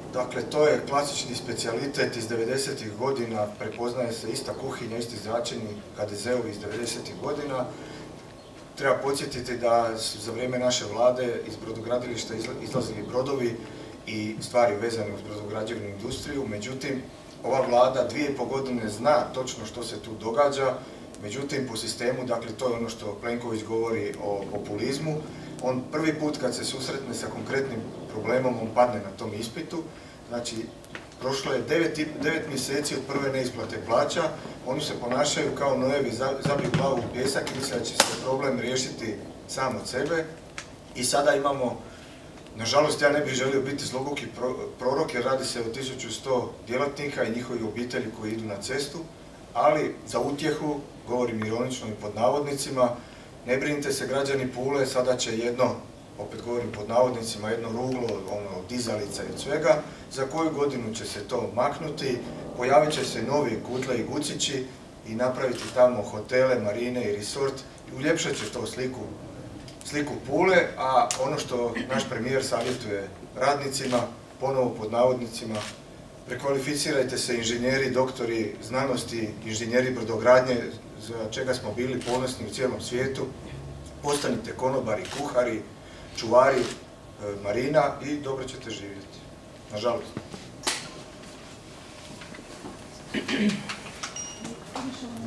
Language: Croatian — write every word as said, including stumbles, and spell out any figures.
Dakle, to je klasični specijalitet iz devedesetih godina, prepoznaje se ista kuhinja, isti zračeni H D Z-ovi iz devedesetih godina. Treba podsjetiti da su za vrijeme naše vlade iz brodogradilišta izlazili brodovi i stvari vezane uz brodograđevnu industriju, međutim, ova vlada dvije i pol godine zna točno što se tu događa, međutim, po sistemu, dakle, to je ono što Plenković govori o populizmu, on prvi put kad se susretne sa konkretnim problemom, on padne na tom ispitu. Znači, prošlo je devet mjeseci od prve neisplate plaća, oni se ponašaju kao nojevi, zabiju glavu u pjesak i misle da će se problem riješiti sam od sebe. I sada imamo, nažalost, ja ne bih želio biti zloguki prorok jer radi se o tisuću sto djelatnika i njihovi obitelji koji idu na cestu, ali za utjehu, govorim ironično i pod navodnicima, ne brinite se građani Pule, sada će jedno, opet govorim pod navodnicima, jedno ruglo, ono, dizalica i od svega, za koju godinu će se to maknuti, pojavit će se novi Kutle i Gucići i napraviti tamo hotele, marine i resort i uljepšat će to sliku, sliku Pule, a ono što naš premijer savjetuje radnicima, ponovo pod navodnicima, prekvalificirajte se inženjeri, doktori znanosti, inženjeri brodogradnje, za čega smo bili ponosni u cijelom svijetu, postanite konobari, kuhari, čuvari marina i dobro ćete živjeti. Nažalost.